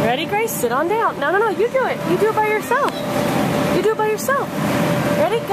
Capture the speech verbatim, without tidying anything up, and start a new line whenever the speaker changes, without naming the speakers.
Ready, Grace? Sit on down. No, no, no, you do it. You do it by yourself. You do it by yourself. Ready?